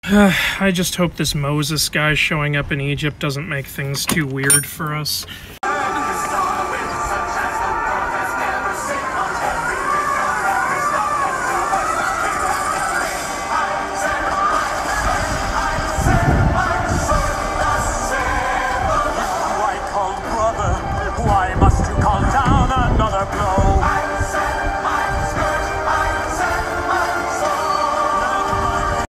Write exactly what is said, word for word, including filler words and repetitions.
I just hope this Moses guy showing up in Egypt doesn't make things too weird for us.